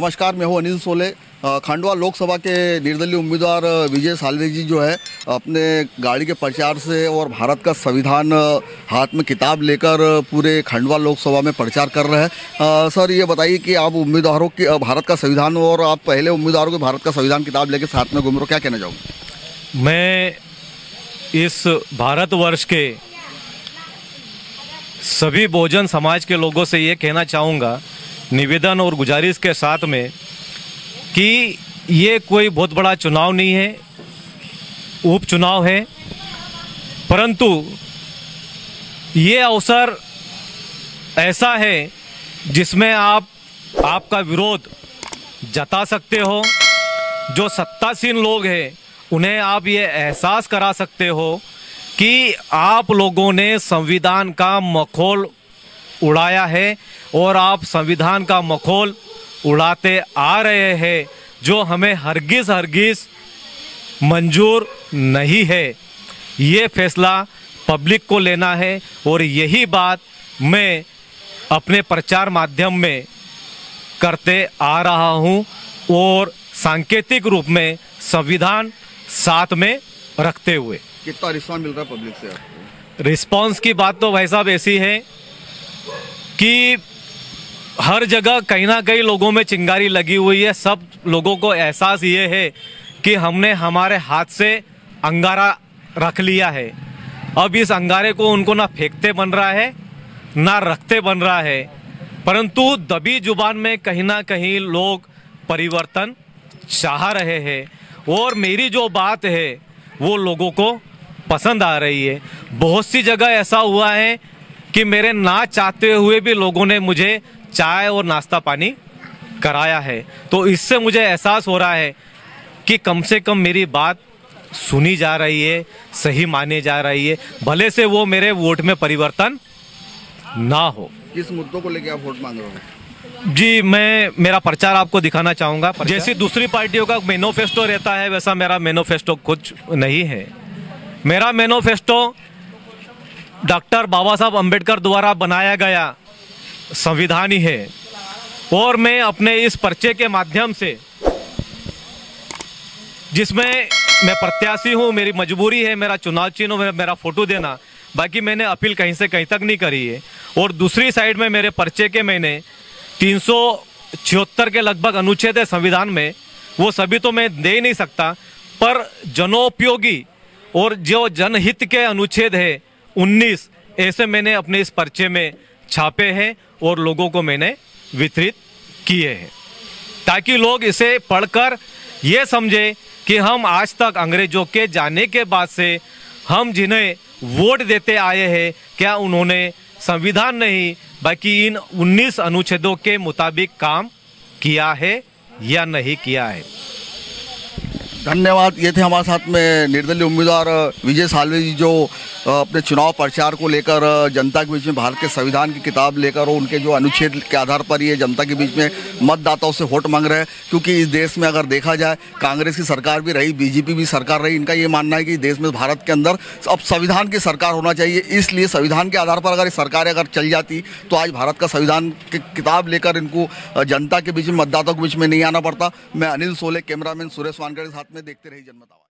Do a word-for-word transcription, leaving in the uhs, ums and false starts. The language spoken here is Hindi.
नमस्कार, मैं हूं अनिल सोले। खंडवा लोकसभा के निर्दलीय उम्मीदवार विजय सालवे जी जो है अपने गाड़ी के प्रचार से और भारत का संविधान हाथ में किताब लेकर पूरे खंडवा लोकसभा में प्रचार कर रहे हैं। सर, ये बताइए कि आप उम्मीदवारों की भारत का संविधान और आप पहले उम्मीदवारों के भारत का संविधान किताब लेकर साथ में घूम रहे हो, क्या कहना चाहूँगा? मैं इस भारतवर्ष के सभी बहुजन समाज के लोगों से ये कहना चाहूँगा, निवेदन और गुजारिश के साथ में, कि ये कोई बहुत बड़ा चुनाव नहीं है, उपचुनाव है, परंतु ये अवसर ऐसा है जिसमें आप आपका विरोध जता सकते हो। जो सत्तासीन लोग हैं उन्हें आप ये एहसास करा सकते हो कि आप लोगों ने संविधान का मखौल उड़ाया है और आप संविधान का मखौल उड़ाते आ रहे हैं, जो हमें हरगिज हरगिज मंजूर नहीं है। ये फैसला पब्लिक को लेना है और यही बात मैं अपने प्रचार माध्यम में करते आ रहा हूँ और सांकेतिक रूप में संविधान साथ में रखते हुए। कितना रिस्पॉन्स मिल रहा है पब्लिक से आपको? रिस्पॉन्स की बात तो भाई साहब ऐसी है कि हर जगह कहीं ना कहीं लोगों में चिंगारी लगी हुई है। सब लोगों को एहसास ये है कि हमने हमारे हाथ से अंगारा रख लिया है। अब इस अंगारे को उनको ना फेंकते बन रहा है ना रखते बन रहा है, परंतु दबी जुबान में कहीं ना कहीं लोग परिवर्तन चाह रहे हैं और मेरी जो बात है वो लोगों को पसंद आ रही है। बहुत सी जगह ऐसा हुआ है कि मेरे ना चाहते हुए भी लोगों ने मुझे चाय और नाश्ता पानी कराया है, तो इससे मुझे एहसास हो रहा है कि कम से कम मेरी बात सुनी जा रही है, सही माने जा रही है, भले से वो मेरे वोट में परिवर्तन ना हो। किस मुद्दों को लेकर आप वोट मांग रहे हो? जी, मैं मेरा प्रचार आपको दिखाना चाहूँगा। जैसे दूसरी पार्टियों का मैनिफेस्टो रहता है वैसा मेरा मैनिफेस्टो कुछ नहीं है। मेरा मैनिफेस्टो डॉक्टर बाबा साहब अम्बेडकर द्वारा बनाया गया संविधान ही है और मैं अपने इस पर्चे के माध्यम से, जिसमें मैं प्रत्याशी हूँ, मेरी मजबूरी है, मेरा चुनाव चिन्ह मेरा, मेरा फोटो देना, बाकी मैंने अपील कहीं से कहीं तक नहीं करी है। और दूसरी साइड में मेरे पर्चे के मैंने तीन सौ छिहत्तर के लगभग अनुच्छेद है संविधान में, वो सभी तो मैं दे ही नहीं सकता, पर जनोपयोगी और जो जनहित के अनुच्छेद है उन्नीस, ऐसे मैंने अपने इस पर्चे में छापे हैं और लोगों को मैंने वितरित किए हैं, ताकि लोग इसे पढ़कर ये समझे कि हम आज तक अंग्रेजों के जाने के बाद से हम जिन्हें वोट देते आए हैं, क्या उन्होंने संविधान नहीं बाकी इन उन्नीस अनुच्छेदों के मुताबिक काम किया है या नहीं किया है। धन्यवाद। ये थे हमारे साथ में निर्दलीय उम्मीदवार विजय सालवे जी, जो अपने चुनाव प्रचार को लेकर जनता के बीच में भारत के संविधान की किताब लेकर और उनके जो अनुच्छेद के आधार पर ये जनता के बीच में मतदाताओं से वोट मांग रहे हैं। क्योंकि इस देश में अगर देखा जाए, कांग्रेस की सरकार भी रही, बीजेपी भी सरकार रही, इनका ये मानना है कि देश में, भारत के अंदर अब संविधान की सरकार होना चाहिए। इसलिए संविधान के आधार पर अगर सरकारें अगर चल जाती तो आज भारत का संविधान की किताब लेकर इनको जनता के बीच में, मतदाताओं के बीच में नहीं आना पड़ता। मैं अनिल सोले, कैमरामैन सुरेश वानकर के साथ में, देखते रहिए जनमत आवाज़।